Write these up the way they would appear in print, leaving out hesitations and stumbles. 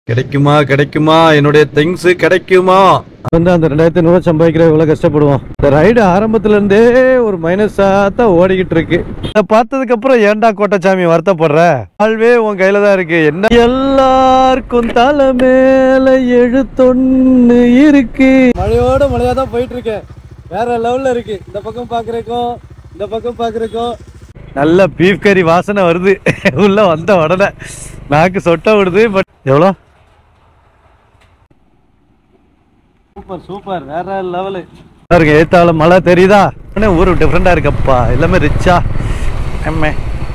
கிடைக்குமா கிடைக்குமா என்னுடைய திங்ஸ் கிடைக்குமா? வந்து அந்த 2500 சம்பாதிக்கிற இவ்வளோ கஷ்டப்படுவோம். இந்த ரைடு ஆரம்பத்துல இருந்தே ஒரு மைனஸா தான் ஓடிக்கிட்டு இருக்கு. இதை பார்த்ததுக்கு அப்புறம் ஏன்டா கோட்டச்சாமி வருத்தப்படுற? வாழ்வே உன் கையில தான் இருக்கு. என்ன எல்லாருக்கும் தலை மேல எழுத்தொன்னு இருக்கு. மழையோட மழையா தான் போயிட்டு இருக்கேன். வேற லெவல்ல இருக்கு. இந்த பக்கம் பாக்குறக்கும் இந்த பக்கம் பாக்குறக்கும் நல்ல பீஃப் கறி வாசனை வருது. உள்ள வந்த உடனே நாக்கு சொட்ட விடுது. பட் எவ்வளோ சூப்பர் சூப்பர் வேற லெவலு இருக்கு. ஏத்தால மழை தெரியுதா? ஊரு டிஃப்ரெண்டா இருக்கப்பா. எல்லாமே ரிச்சா எம்மே.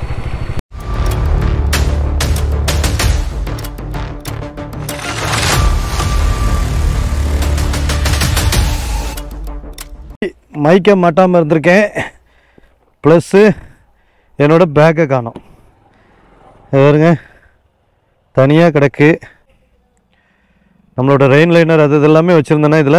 மைக்க மாட்டாமல் இருந்திருக்கேன். ப்ளஸ்ஸு என்னோட பேக்கை காணோம். பாருங்க தனியாக கிடக்கு. நம்மளோட ரெயின் லைனர் அது இதெல்லாமே வச்சுருந்தேன்னா இதில்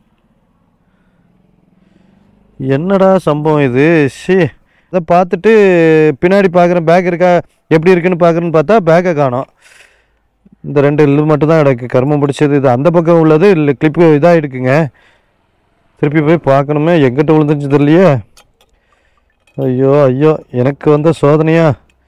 என்னடா சம்பவம் இது? அதை பார்த்துட்டு பின்னாடி பார்க்குறேன் பேக் இருக்கா எப்படி இருக்குன்னு பார்க்குறேன்னு பார்த்தா பேக்கை காணோம். இந்த 2 இது மட்டும் தான் கிடக்கு. கர்மம் பிடிச்சது. இது அந்த பக்கம் உள்ளது இல்லை கிளிப்பு இதாக இருக்குங்க. திருப்பி போய் பார்க்கணுமே. எங்கிட்ட விழுந்துச்சு தெரியலையே. ஐயோ ஐயோ எனக்கு வந்த சோதனையா.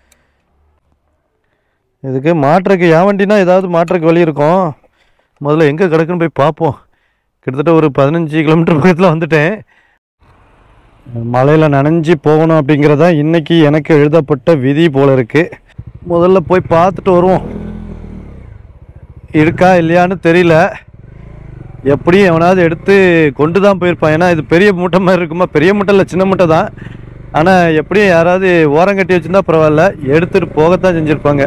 இதுக்கு மாற்றுறக்கு என் வண்டினா ஏதாவது மாற்றுறக்கு வழி இருக்கும். முதல்ல எங்கே கிடக்குன்னு போய் பார்ப்போம். கிட்டத்தட்ட ஒரு 15 கிலோமீட்டர் பக்கத்தில் வந்துட்டேன். மலையில் நனைஞ்சி போகணும் அப்படிங்கிறதா இன்றைக்கி எனக்கு எழுதப்பட்ட விதி போல் இருக்குது. முதல்ல போய் பார்த்துட்டு வருவோம். இருக்கா இல்லையான்னு தெரியல. எப்படியும் எவனாவது எடுத்து கொண்டு தான் போயிருப்பான். ஏன்னா இது பெரிய மூட்டை மாதிரி இருக்குமா? பெரிய மூட்டை இல்லை, சின்ன மூட்டை தான். ஆனால் எப்படியும் யாராவது ஓரம் கட்டி வச்சுருந்தா பரவாயில்ல, எடுத்துகிட்டு போகத்தான் செஞ்சுருப்பாங்க.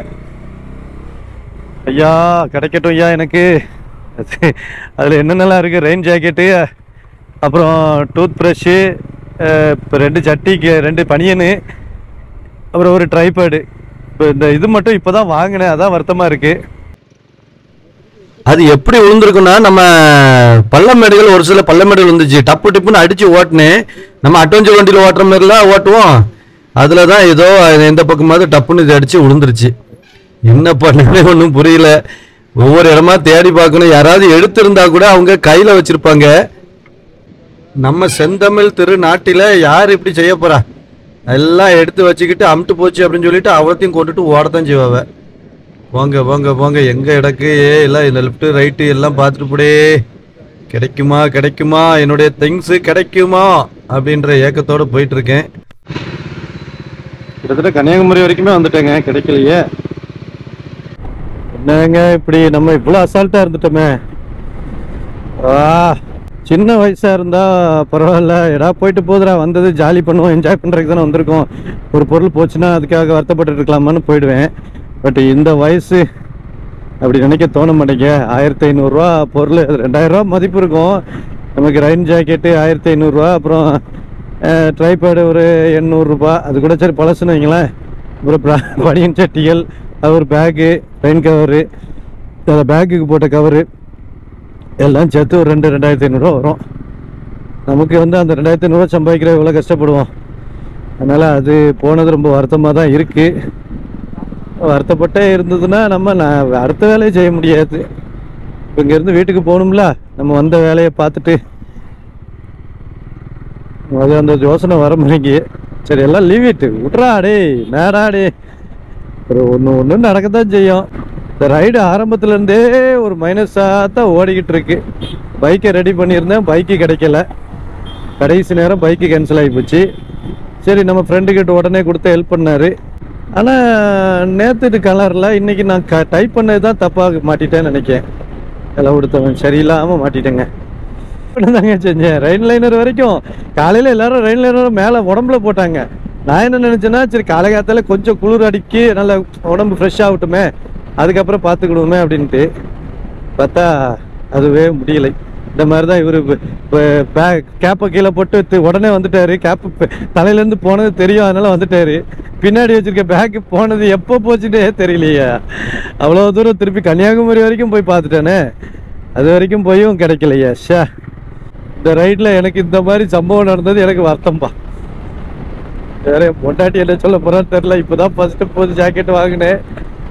ஐயா கிடைக்கட்டும் ஐயா எனக்கு. அதில் என்னென்னலாம் இருக்குது? ரெயின் ஜாக்கெட்டு, அப்புறம் டூத் ப்ரஷ்ஷு, இப்போ 2 சட்டிக்கு 2 பனியனு, அப்புறம் ஒரு ட்ரைபேடு. இப்போ இந்த இது மட்டும் இப்போ தான் வாங்கினேன். அதான் வருத்தமாக இருக்குது. அது எப்படி விழுந்திருக்குன்னா, நம்ம பள்ளமேடுகள் ஒரு சில பள்ளமேடுகள் வந்துச்சு. டப்பு டிப்புன்னு அடிச்சு ஓட்டுனேன். நம்ம அட்வென்ச்சர் வண்டியில் ஓட்டுற மாதிரிலாம் ஓட்டுவோம். அதில் தான் ஏதோ எந்த பக்கமாவது டப்புன்னு இது அடிச்சு விழுந்துருச்சு. என்ன பண்ணவே ஒன்றும் புரியல. ஒவ்வொரு இடமா தேடி பார்க்கணும். யாராவது எடுத்திருந்தா கூட அவங்க கையில் வச்சிருப்பாங்க. நம்ம செந்தமிழ் திருநாட்டில் யார் இப்படி செய்ய போறா? எல்லாம் எடுத்து வச்சுக்கிட்டு அமுட்டு போச்சு அப்படின்னு சொல்லிட்டு அவ்வளோத்தையும் கொண்டுட்டு ஓடத்தான் செய்வாங்க. போங்க போங்க போங்க. எங்கே இடக்கு எல்லாம் இந்த லெஃப்ட்டு ரைட்டு எல்லாம் பார்த்துட்டு போடே. கிடைக்குமா கிடைக்குமா என்னுடைய திங்ஸு கிடைக்குமா அப்படின்ற ஏக்கத்தோடு போயிட்டுருக்கேன். கிட்டத்தட்ட கன்னியாகுமரி வரைக்குமே வந்துட்டேங்க. கிடைக்கலையே. என்னங்க இப்படி நம்ம இவ்வளோ அசால்ட்டாக இருந்துட்டோமே. சின்ன வயசாக இருந்தால் பரவாயில்ல. எடா போயிட்டு போதுடா, வந்தது ஜாலி பண்ணுவோம், என்ஜாய் பண்ணுறதுக்கு தானே வந்திருக்கோம். ஒரு பொருள் போச்சுன்னா அதுக்காக வருத்தப்பட்டு இருக்கலாமான்னு போயிடுவேன். பட் இந்த வயசு அப்படி நினைக்க தோண மாட்டேங்க. 1500 ரூபா பொருள், 2000 ரூபா மதிப்பு இருக்கும். நமக்கு ரெயின் ஜாக்கெட்டு 1500 ரூபா, அப்புறம் ட்ரைபேடு ஒரு 800 ரூபா. அது கூட சரி பழசுன்னு வைங்களேன். அப்புறம் பனியன் சட்டிகள், அது ஒரு பேக்கு, ரெயின் கவரு, அந்த பேக்குக்கு போட்ட கவரு எல்லாம் சேர்த்து ஒரு 2500 ரூபா வரும். நமக்கு வந்து அந்த 2500 ரூபா சம்பாதிக்கிற இவ்வளோ கஷ்டப்படுவோம். அதனால் அது போனது ரொம்ப வருத்தமாக தான் இருக்குது. வருத்தப்பட்டே இருந்ததுன்னா நம்ம அடுத்த வேலையை செய்ய முடியாது. இப்போ இங்கேருந்து வீட்டுக்கு போகணும்ல. நம்ம வந்த வேலையை பார்த்துட்டு அது அந்த யோசனை வர முடியுங்க. சரி எல்லாம் லீவ் இட்டு விட்றா டே நேடா டே. ஒரு ஒன்று நடக்கத்தான் செய்யும். இந்த ரைடு ஆரம்பத்துலேருந்தே ஒரு மைனஸாக தான் ஓடிக்கிட்டு இருக்கு. பைக்கை ரெடி பண்ணியிருந்தேன், பைக்கு கிடைக்கல. கடைசி நேரம் பைக்கு கேன்சல் ஆகி போச்சு. சரி நம்ம ஃப்ரெண்டுக்கிட்ட உடனே கொடுத்து ஹெல்ப் பண்ணார். ஆனால் நேற்று கலரில் இன்றைக்கி நான் டைப் பண்ணது தான் தப்பாக மாட்டிட்டேன்னு நினைக்கிறேன். எல்லாம் கொடுத்தவன் சரியில்லாமல் மாட்டிட்டேங்க. தாங்க செஞ்சேன். ரெயின் லைனர் வரைக்கும் காலையில் எல்லோரும் ரெயின் லைனர் மேலே உடம்புல போட்டாங்க. நான் என்ன நினச்சேன்னா, சரி காலகாலத்தில் கொஞ்சம் குளிர் அடிக்கி நல்லா உடம்பு ஃப்ரெஷ் ஆகட்டுமே, அதுக்கப்புறம் பார்த்துக்கிடுவோமே அப்படின்ட்டு பார்த்தா அதுவே முடியலை. இந்த மாதிரி தான் இவர் கேப்பை கீழே போட்டு உடனே வந்துட்டார். கேப்பு தலையிலேருந்து போனது தெரியும், அதனால வந்துட்டார். பின்னாடி வச்சிருக்க பேக்கு போனது எப்போ போச்சுட்டே தெரியலையா. அவ்வளோ தூரம் திருப்பி கன்னியாகுமரி வரைக்கும் போய் பார்த்துட்டேனே, அது வரைக்கும் போயும் கிடைக்கலையா. இந்த ரைடில் எனக்கு இந்த மாதிரி சம்பவம் நடந்தது எனக்கு வருத்தம்பா. வேற பொண்டாட்டி என்ன சொல்ல போறான்னு தெரியல. இப்போதான் ஃபர்ஸ்ட் போது ஜாக்கெட் வாங்கினேன்.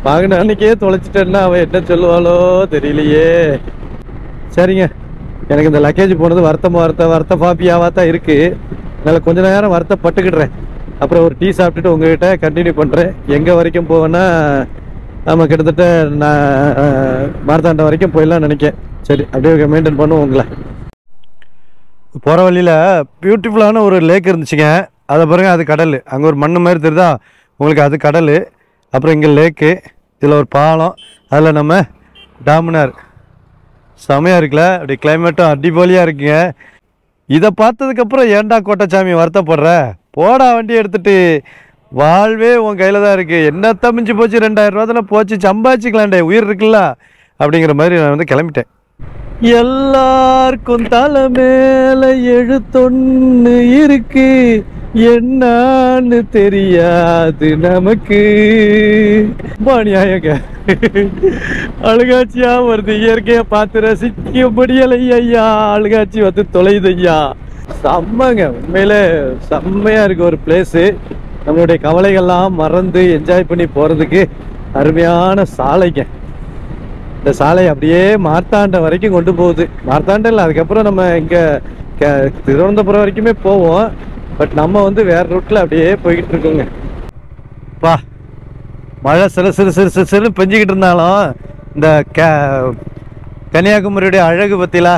வாங்கின அன்னைக்கே தொலைச்சிட்டேன்னா அவன் என்ன சொல்லுவாளோ தெரியலையே. சரிங்க, எனக்கு இந்த லக்கேஜ் போனது வருத்த பாப்பியாவா தான் இருக்கு. அதனால கொஞ்ச நேரம் வருத்தப்பட்டுக்கிடுறேன். அப்புறம் ஒரு டீ சாப்பிட்டுட்டு உங்ககிட்ட கண்டினியூ பண்றேன். எங்க வரைக்கும் போவேன்னா நம்ம கிட்டத்தட்ட நான் மார்த்தாண்டம் வரைக்கும் போயிடலாம் நினைக்கிறேன். சரி, அப்படியே மெயின்டைன் பண்ணுவோம். உங்களை போகிற வழியில் பியூட்டிஃபுல்லான ஒரு லேக் இருந்துச்சுங்க. அதை பாருங்க, அது கடல். அங்கே ஒரு மண் மாதிரி தெரியுதா உங்களுக்கு, அது கடல். அப்புறம் இங்கே லேக்கு, இதில் ஒரு பாலம், அதில் நம்ம டாமினார். செமையாக இருக்குல்ல, அப்படி கிளைமேட்டும் அடிபொலியாக இருக்குங்க. இதை பார்த்ததுக்கப்புறம் ஏன்டா கோட்டச்சாமி வருத்தப்படுற, போடா வண்டி எடுத்துகிட்டு, வாழ்வே உன் கையில் தான் இருக்குது, என்ன மிஞ்சி போச்சு, 2000 ரூபா தானே போச்சு, சம்பாதிச்சிக்கலாண்டே, உயிர் இருக்குல்ல அப்படிங்கிற மாதிரி நான் வந்து கிளம்பிட்டேன். எல்லாருக்கும் தலை மேல எழுத்தொன்னு இருக்கு, என்னன்னு தெரியாது நமக்கு. நியாயங்க, அழுகாட்சியா வருது. இயற்கையை பார்த்து ரசிக்க முடியலை ஐயா, அழுகாட்சி வந்து தொலைது ஐயா. செம்மங்க, உண்மையில செம்மையா இருக்கு ஒரு பிளேஸு. நம்மளுடைய கவலைகள்லாம் மறந்து என்ஜாய் பண்ணி போறதுக்கு அருமையான சாலைங்க. இந்த சாலை அப்படியே மார்த்தாண்டம் வரைக்கும் கொண்டு போகுது. மார்த்தாண்டம் இல்லை, அதுக்கப்புறம் நம்ம இங்கே திருவனந்தபுரம் வரைக்குமே போவோம். பட் நம்ம வந்து வேற ரூட்டில் அப்படியே போய்கிட்டு இருக்கோங்க. பா, மழை சிறு பெஞ்சிக்கிட்டு இருந்தாலும் இந்த கன்னியாகுமரியுடைய அழகு பற்றிலா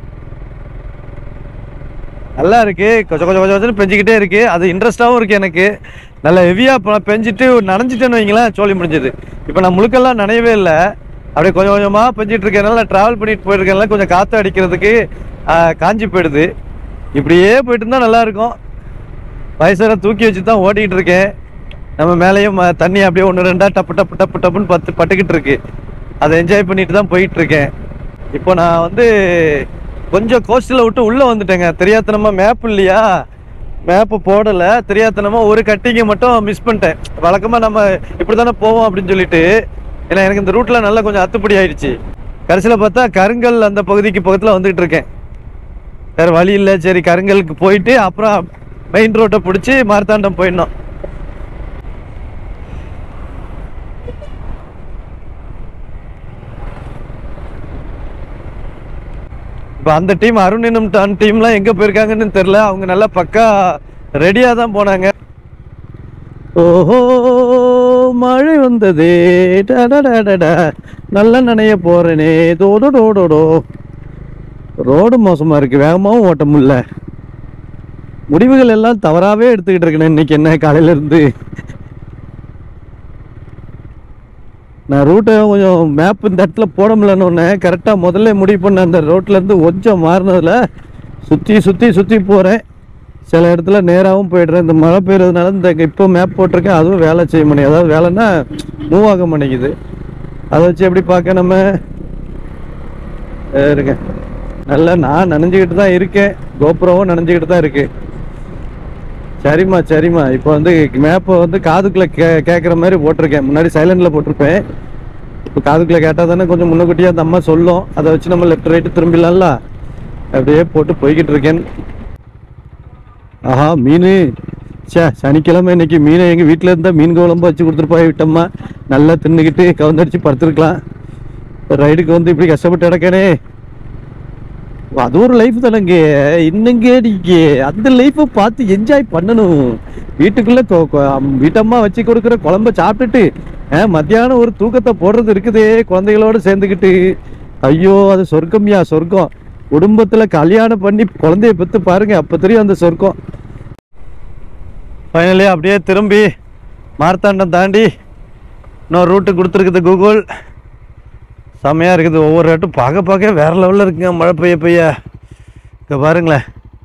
நல்லா இருக்குது. கொஞ்சம் பெஞ்சிக்கிட்டே இருக்குது. அது இன்ட்ரெஸ்டாகவும் இருக்குது எனக்கு. நல்லா ஹெவியாக பெஞ்சிட்டு நனைஞ்சிட்டேன்னு வைங்களேன், சோழி முடிஞ்சது. இப்போ நான் முழுக்கெல்லாம் நனையவே இல்லை, அப்படியே கொஞ்சம் கொஞ்சமாக பெஞ்சிட்டு இருக்கேனால, ட்ராவல் பண்ணிட்டு போயிருக்கேனால கொஞ்சம் காற்று அடிக்கிறதுக்கு காஞ்சி போயிடுது. இப்படியே போயிட்டு இருந்தால் நல்லாயிருக்கும். வயசார தூக்கி வச்சு தான் ஓட்டிகிட்டு இருக்கேன். நம்ம மேலேயும் தண்ணி அப்படியே 1-2 டப்புன்னு பட்டுக்கிட்டு இருக்கு. அதை என்ஜாய் பண்ணிட்டு தான் போயிட்டுருக்கேன். இப்போ நான் வந்து கொஞ்சம் கோஸ்டில் விட்டு உள்ளே வந்துட்டேங்க. தெரியாதனமாக மேப் இல்லையா, மேப்பு போடலை. தெரியாதனமாக ஒரு கட்டிங்கை மட்டும் மிஸ் பண்ணிட்டேன். வழக்கமாக நம்ம இப்படி தானே போவோம் அப்படின்னு சொல்லிட்டு, ஏன்னா எனக்கு இந்த ரூட்டில் நல்லா கொஞ்சம் அத்துப்படி ஆயிடுச்சு. கடைசியில் பார்த்தா கருங்கல் அந்த பகுதிக்கு பக்கத்தில் வந்துகிட்டு இருக்கேன். வேறு வழி இல்லை, சரி கருங்கலுக்கு போயிட்டு அப்புறம் மெயின் ரோட்டை பிடிச்சி மார்த்தாண்டம் போயிடணும். இப்போ அந்த டீம் அருணினம் டீம்லாம் எங்கே போயிருக்காங்கன்னு தெரில. அவங்க நல்லா பக்கா ரெடியாக தான் போனாங்க. ஓஹோ, மழை வந்ததே, நல்லா நனைய போறேனே, தோடோடோடோ. ரோடு மோசமாக இருக்குது, வேகமாகவும் ஓட்ட முடியல. முடிவுகள் எல்லாம் தவறாகவே எடுத்துக்கிட்டு இருக்கேன் இன்னைக்கு. என்ன காலையிலேருந்து நான் ரூட்டை கொஞ்சம் மேப் இந்த இடத்துல போட முடியலன்னு ஒன்று கரெக்டாக முதல்ல முடிவு பண்ண அந்த ரோட்லேருந்து கொஞ்சம் மாறினதில் சுற்றி போகிறேன். சில இடத்துல நேராகவும் போய்ட்றேன். இந்த மழை பெய்யறதுனால இந்த இப்போ மேப் போட்டிருக்கேன், அதுவும் வேலை செய்ய மாட்டேங்குது. அதாவது வேலைன்னா மூவ் ஆக மாட்டேங்குது. அதை வச்சு எப்படி பார்க்க நம்ம இருங்க. நல்லா நான் நனைஞ்சிக்கிட்டு தான் இருக்கேன், கோபுரமும் நனைஞ்சிக்கிட்டு தான் இருக்கு. சரிம்மா இப்போ வந்து மேப்பை வந்து காதுக்குள்ளே கேட்குற மாதிரி போட்டிருக்கேன். முன்னாடி சைலண்டில் போட்டிருப்பேன். இப்போ காதுக்குள்ளே கேட்டால் தானே கொஞ்சம் முன்னக்கூட்டியாக அந்த அம்மா சொல்லும். அதை வச்சு நம்ம லெஃப்ட் ரைட்டு திரும்பிடலாம்ல. அப்படியே போட்டு போய்கிட்டு இருக்கேன். ஆஹா, மீன். சனிக்கிழமை இன்னைக்கு மீனை எங்கள் வீட்டில் இருந்தால் மீன் குழம்பு வச்சு கொடுத்துருப்பாய் விட்டம்மா. நல்லா தின்னுக்கிட்டு கவுந்தடிச்சு படுத்துருக்கலாம். ரைடுக்கு வந்து இப்படி கஷ்டப்பட்டு கிடக்கனே. அது ஒரு லைஃப் தானேங்க. இன்னங்க நீங்க அந்த லைஃப்பை பார்த்து என்ஜாய் பண்ணணும். வீட்டுக்குள்ளே வீட்டம்மா வச்சு கொடுக்குற குழம்ப சாப்பிட்டுட்டு மத்தியானம் ஒரு தூக்கத்தை போடுறது இருக்குதே குழந்தைகளோடு சேர்ந்துக்கிட்டு. ஐயோ, அது சொர்க்கம்யா, சொர்க்கம். குடும்பத்தில் கல்யாணம் பண்ணி குழந்தைய பெற்று பாருங்க, அப்போ தெரியும் அந்த சொர்க்கம். ஃபைனலி அப்படியே திரும்பி மார்த்தாண்டம் தாண்டி இன்னொரு ரூட்டு கொடுத்துருக்குது கூகுள். செம்மையாக இருக்குது. ஒவ்வொரு ரேட்டும் பார்க்க வேறு லெவலில் இருக்குங்க. மழை பெய்ய இங்கே பாருங்களேன்.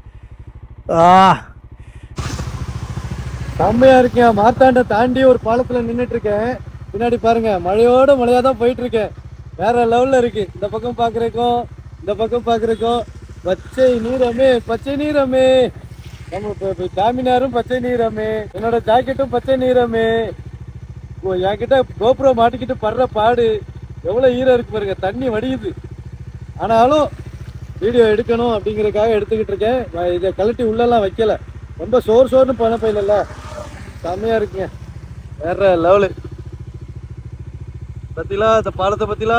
செம்மையாக இருக்குங்க. மார்த்தாண்டம் தாண்டி ஒரு பாலத்தில் நின்றுட்டுருக்கேன். பின்னாடி பாருங்கள், மழையாக தான் போயிட்டுருக்கேன். வேறு லெவலில் இருக்குது. இந்த பக்கம் பார்க்குறக்கும் இந்த பக்கம் பார்க்குறக்கும் பச்சை நீரமே. நம்ம இப்போ டாமினாரும் பச்சை நீரமே, என்னோட ஜாக்கெட்டும் பச்சை நீரமே. என்கிட்ட கோபுரோ மாட்டிக்கிட்டு படுற பாடு எவ்வளோ ஈரம் இருக்கு பாருங்க. தண்ணி வடியுது. ஆனாலும் வீடியோ எடுக்கணும் அப்படிங்கிறதுக்காக எடுத்துக்கிட்டு இருக்கேன். இதை கழட்டி உள்ளெல்லாம் வைக்கல. ரொம்ப சோர்னு பண்ண போயிடல. செம்மையாக இருக்குங்க, வேற லெவலு. பத்திலா இந்த பாலத்தை பத்திலா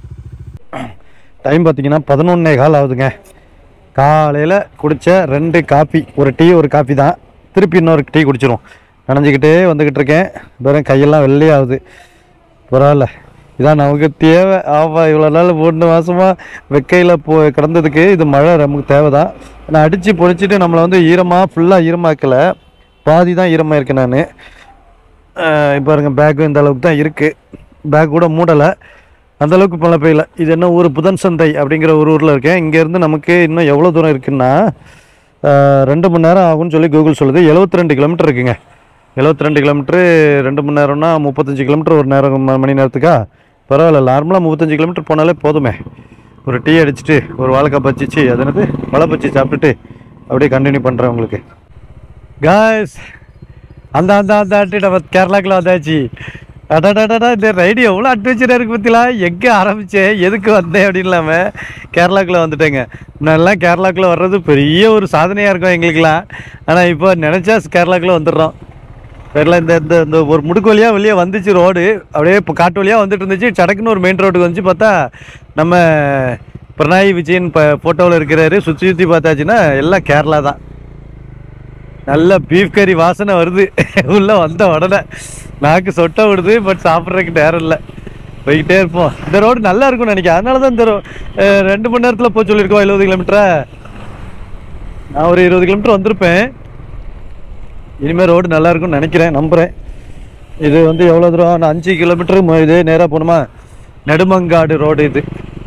டைம் பார்த்தீங்கன்னா 11:15 ஆகுதுங்க. காலையில் குடித்த 2 காப்பி, ஒரு டீ ஒரு காப்பி தான். திருப்பி இன்னொரு டீ குடிச்சிரும். நனைஞ்சிக்கிட்டே வந்துக்கிட்டு இருக்கேன். வேறு கையெல்லாம் வெள்ளையாகுது. பரவாயில்ல, இதான் நமக்கு தேவை. ஆமாம், இவ்வளோ நாள் 3 மாதமாக வெக்கையில் கிடந்ததுக்கு இது மழை நமக்கு தேவை தான். நான் அடித்து பொழிச்சிட்டு நம்மளை வந்து ஃபுல்லாக ஈரமாக்கலை, பாதி தான் ஈரமாக இருக்கேன் நான். இப்போ பாருங்க, பேக்கும் இந்த அளவுக்கு தான் இருக்குது. பேக் கூட மூடலை, அந்தளவுக்கு மழை பெய்யல. இது என்ன ஊர்? புதன் சந்தை அப்படிங்கிற ஒரு ஊரில் இருக்கேன். இங்கேருந்து நமக்கு இன்னும் எவ்வளோ தூரம் இருக்குன்னா 2 மணி நேரம் ஆகும்னு சொல்லி கூகுள் சொல்லுது. 72 கிலோமீட்டர் இருக்குங்க. 72 கிலோமீட்ரு 2 மணி நேரம்னா 35 கிலோமீட்டர் ஒரு மணி நேரத்துக்கா? பரவாயில்ல, நார்மலாக 35 கிலோமீட்டர் போனாலே போதுமே. ஒரு டீ அடிச்சுட்டு ஒரு வாழைக்காய் பச்சிச்சு, அது என்னது மழை பச்சி சாப்பிட்டுட்டு அப்படியே கண்டினியூ பண்ணுறேன் உங்களுக்கு. காய்ஸ், அந்த நம்ம கேரளாக்குள்ள வந்தாச்சு. அடாடாடா, இந்த ரைடு எவ்வளோ அட்வென்ச்சராக இருக்குது பற்றிலாம். எங்கே ஆரம்பித்தேன், எதுக்கு வந்தேன் அப்படின்னு இல்லாமல் கேரளாக்குள்ளே வந்துட்டேங்க. முன்னாடிலாம் கேரளாக்குள்ளே வர்றது பெரிய ஒரு சாதனையாக இருக்கும் எங்களுக்கெல்லாம். ஆனால் இப்போ நினச்சா கேரளாக்குள்ளே வந்துடுறோம். வேறல இந்த ஒரு முடுக்கு வழியாக வெளியே வந்துச்சு ரோடு. அப்படியே இப்போ காட்டு வழியாக வந்துட்டு இருந்துச்சு. சடக்குன்னு ஒரு மெயின் ரோட்டுக்கு வந்துச்சு. பார்த்தா நம்ம பினராயி விஜயன் ஃபோட்டோவில் இருக்கிறாரு. சுற்றி பார்த்தாச்சுன்னா எல்லாம் கேரளா தான். நல்ல பீஃப் கறி வாசனை வருது உள்ளே வந்த உடனே. நாக்கு சொட்டை விடுது, பட் சாப்பிட்றதுக்கு நேரம் இல்லை. போய்கிட்டே இருப்போம். இந்த ரோடு நல்லா இருக்கும்னு நினைக்கிறேன். அதனால தான் இந்த 2 மணி நேரத்தில் போய் சொல்லியிருக்கோம் 70 கிலோமீட்டரா. நான் ஒரு 20 கிலோமீட்டர் வந்திருப்பேன். இனிமேல் ரோடு நல்லா இருக்கும்னு நினைக்கிறேன், நம்புகிறேன். இது வந்து எவ்வளோ தூரம்? 5 கிலோமீட்டருக்கு இதே நேராக போகணுமா? நெடுமங்காடு ரோடு இது.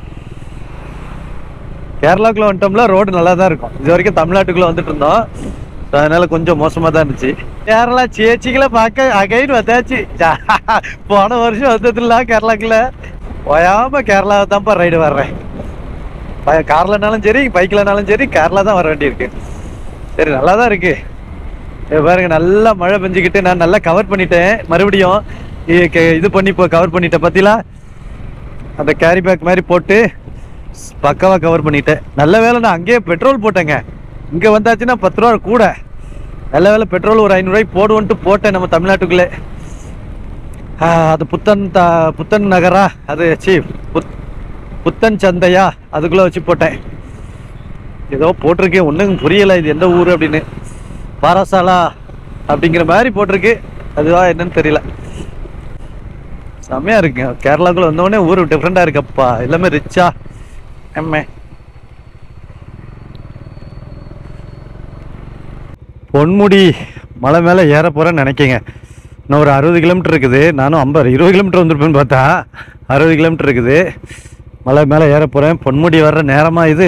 கேரளாக்குள்ளே வந்துட்டோம்ல, ரோடு நல்லா தான் இருக்கும். இது வரைக்கும் தமிழ்நாட்டுக்குள்ளே வந்துட்டு இருந்தோம், அதனால கொஞ்சம் மோசமாக தான் இருந்துச்சு. கேரளா சேச்சிகளை பார்க்க அகைன் வந்தாச்சு. போன வருஷம் வந்ததில்ல கேரளாக்குள்ள. ஓயாமல் கேரளாவை தான்ப்பா ரைடு வர்றேன். கார்லனாலும் சரி பைக்கில்னாலும் சரி கேரளா தான் வர வேண்டியிருக்கு. சரி, நல்லா தான் இருக்கு. பாருங்க, நல்லா மழை பெஞ்சிக்கிட்டு நான் நல்லா கவர் பண்ணிட்டேன். மறுபடியும் இது பண்ணி இப்போ கவர் பண்ணிட்டேன். பார்த்தீங்களா, அந்த கேரி பேக் மாதிரி போட்டு பக்காவாக கவர் பண்ணிட்டேன். நல்ல வேலை நான் அங்கேயே பெட்ரோல் போட்டேங்க. இங்கே வந்தாச்சுன்னா 10 ரூபா கூட. நல்ல வேலை பெட்ரோல் ஒரு 500 ரூபாய்க்கு போடுவோன்ட்டு போட்டேன் நம்ம தமிழ்நாட்டுக்குள்ளே. அது புத்தன் நகரா, அது புத்தன் சந்தையா, அதுக்குள்ளே வச்சு போட்டேன். ஏதோ போட்டிருக்கேன், ஒன்றும் புரியலை இது எந்த ஊர் அப்படின்னு. பாராசாலா அப்படிங்கிற மாதிரி போட்டிருக்கு, அதுவா என்னன்னு தெரியல. செம்மையாக இருக்குங்க. கேரளாக்குள்ளே வந்தோடனே ஊர் டிஃப்ரெண்ட்டாக இருக்குப்பா. எல்லாமே ரிச்சா. பொன்முடி மலை மேலே ஏற போகிறேன்னு நினைக்கிங்க. இன்னும் ஒரு 60 கிலோமீட்டர் இருக்குது. நானும் 20 கிலோமீட்டர் வந்திருப்பேன்னு பார்த்தா 60 கிலோமீட்டர் இருக்குது. மலை மேலே ஏற போகிறேன். பொன்முடி வர்ற நேரமாக இது.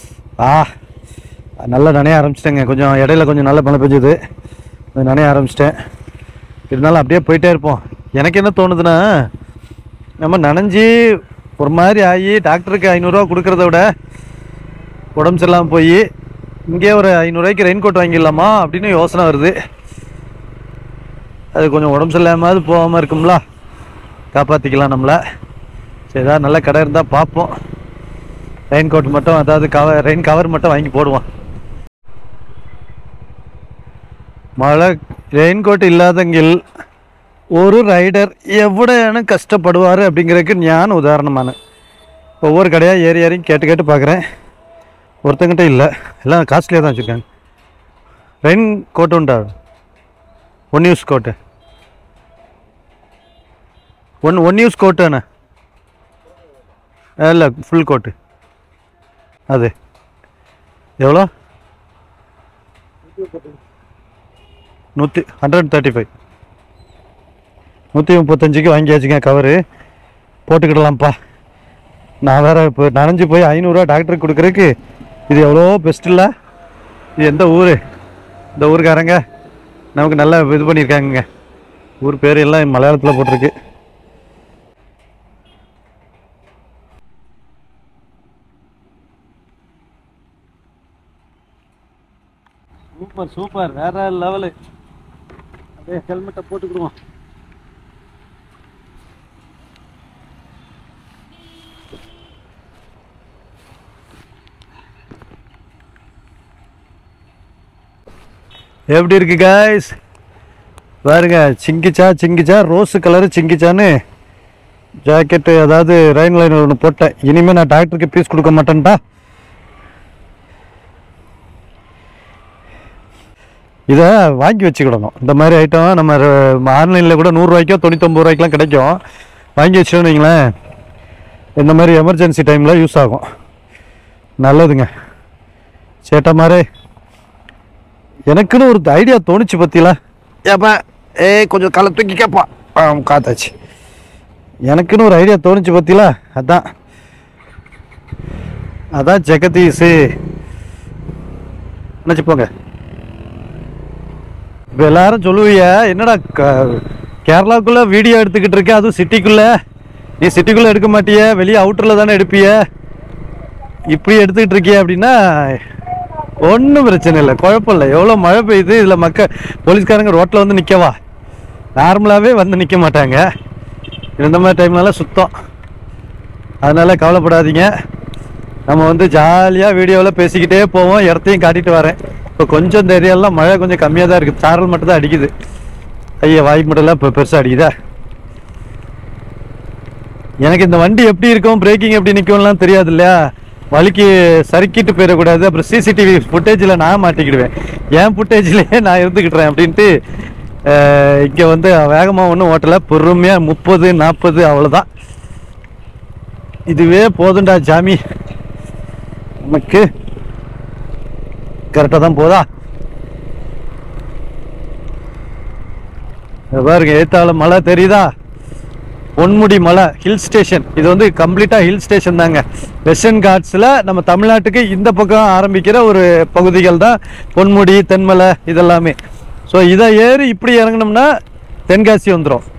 நல்லா நனைய ஆரம்பிச்சிட்டேங்க. கொஞ்சம் இடையில கொஞ்சம் நல்ல மழை பெஞ்சுது, நனைய ஆரம்பிச்சிட்டேன். இருந்தாலும் அப்படியே போயிட்டே இருப்போம். எனக்கு என்ன தோணுதுன்னா, நம்ம நனைஞ்சி ஒரு மாதிரி ஆகி டாக்டருக்கு 500 ரூபா கொடுக்குறத விட உடம்பு சரியில்லாமல் போய் இங்கே ஒரு 500 ரூபாய்க்கு ரெயின் கோட் வாங்கிடலாமா அப்படின்னு யோசனை வருது. அது கொஞ்சம் உடம்பு சரியில்லாமல் போகாமல் இருக்கும்ல, காப்பாற்றிக்கலாம் நம்மளை. சரி, ஏதாவது நல்ல கடை இருந்தால் பார்ப்போம். ரெயின் கோட் மட்டும், அதாவது ரெயின் கவர் மட்டும் வாங்கி போடுவோம். மழை ரெயின் கோட் இல்லாதங்கில் ஒரு ரைடர் எவ்வளோ கஷ்டப்படுவார் அப்படிங்கிறதுக்கு ஞான உதாரணமான ஒவ்வொரு கடையாக ஏறி கேட்டு பார்க்குறேன். ஒருத்தங்கிட்ட இல்லை, எல்லாம் காஸ்ட்லியாக தான் வச்சுருக்காங்க. ரெயின் கோட்டு உண்டா? 1 யூஸ் கோட்டு, ஒன் யூஸ் கோட்டுண்ணே இல்லை, ஃபுல் கோட்டு. அது எவ்வளோ? 135 135க்கு வாங்கியாச்சுங்க. கவரு போட்டுக்கிடலாம்ப்பா. நான் வேறு இப்போ நனைஞ்சு போய் 500 ரூபா டாக்டருக்கு கொடுக்குறதுக்கு இது எவ்வளோ பெஸ்ட் இல்லை. இது எந்த ஊர்? இந்த ஊருக்காரங்க நமக்கு நல்லா இது பண்ணியிருக்காங்க. ஊர் பேர் எல்லாம் மலையாளத்தில் போட்டிருக்கு. சூப்பர் சூப்பர், வேற லெவலு. அப்படியே ஹெல்மெட்டை போட்டுக்கிடுவோம். எப்படி இருக்கு காய்ஸ்? பாருங்க, சிங்கிச்சா ரோஸ் கலரு சிங்கிச்சான்னு ஜாக்கெட்டு அதாவது ரெயின் லைனர் ஒன்று போட்டேன். இனிமேல் நான் டாக்டருக்கு பீஸ் கொடுக்க மாட்டேன்டா. இதை வாங்கி வச்சுக்கிடணும். இந்த மாதிரி ஐட்டம் நம்ம ஆன்லைனில் கூட 100 ரூபாய்க்கோ 99 ரூபாய்க்கெலாம் கிடைக்கும். வாங்கி வச்சுட்டோன்னு வைங்களேன், இந்த மாதிரி எமர்ஜென்சி டைமில் யூஸ் ஆகும். நல்லதுங்க. சேட்டா மாதிரி எனக்குன்னு ஒரு ஐடியா தோணுச்சு பற்றில. ஏப்பா கொஞ்சம் காலை தூக்கி கேட்பா காத்தாச்சு. எனக்குன்னு ஒரு ஐடியா தோணுச்சு பற்றில. அதான் ஜெகதீஸு நினச்சிப்போங்க. இப்போ எல்லாரும் சொல்லுவீங்க, என்னடா கேரளாவுக்குள்ளே வீடியோ எடுத்துக்கிட்டு இருக்க, அதுவும் சிட்டிக்குள்ளே. நீ சிட்டிக்குள்ளே எடுக்க மாட்டிய, வெளியே அவுட்டரில் தானே எடுப்பிய, இப்படி எடுத்துக்கிட்டு இருக்கிய அப்படின்னா ஒன்றும் பிரச்சனை இல்லை, குழப்பம் இல்லை. எவ்வளோ மழை பெய்யுது இதில் போலீஸ்காரங்க ரோட்டில் வந்து நிற்கவா? நார்மலாகவே வந்து நிற்க மாட்டாங்க. இந்த மாதிரி டைம்லலாம் சுத்தம். அதனால் கவலைப்படாதீங்க. நம்ம வந்து ஜாலியாக வீடியோவில் பேசிக்கிட்டே போவோம், இடத்தையும் காட்டிட்டு வரேன். இப்போ கொஞ்சம் இந்த ஏரியாலாம் மழை கொஞ்சம் கம்மியாக தான் இருக்குது. சாரல் மட்டும் தான் அடிக்குது. ஐயா வாய்க்கு மட்டும்லாம் இப்போ பெருசாக அடிக்குதா? எனக்கு இந்த வண்டி எப்படி இருக்கும், பிரேக்கிங் எப்படி நிற்கும்லாம் தெரியாது இல்லையா? வலிக்கு சறுக்கிட்டு போயிடக்கூடாது. அப்புறம் சிசிடிவி ஃபுட்டேஜில் நான் மாட்டிக்கிடுவேன். என் ஃபுட்டேஜ்லேயே நான் இருந்துக்கிட்டுறேன் அப்படின்ட்டு இங்கே வந்து வேகமாக ஒன்றும் ஓட்டலை. பொறுமையாக 30 40 அவ்வளோதான். இதுவே போதுண்டா ஜாமி, நமக்கு கரெக்டாக தான் போதா? பாருங்க, ஏத்தால மலை தெரியுதா? பொன்முடி மலை ஹில் ஸ்டேஷன். இது வந்து கம்ப்ளீட்டாக ஹில் ஸ்டேஷன் தாங்க. வெஸ்டர்ன் காட்ஸில் நம்ம தமிழ்நாட்டுக்கு இந்த பக்கம் ஆரம்பிக்கிற ஒரு பகுதிகள் தான் பொன்முடி, தென்மலை இதெல்லாமே. ஸோ இதை ஏறி இப்படி இறங்கினோம்னா தென்காசி வந்துடும்.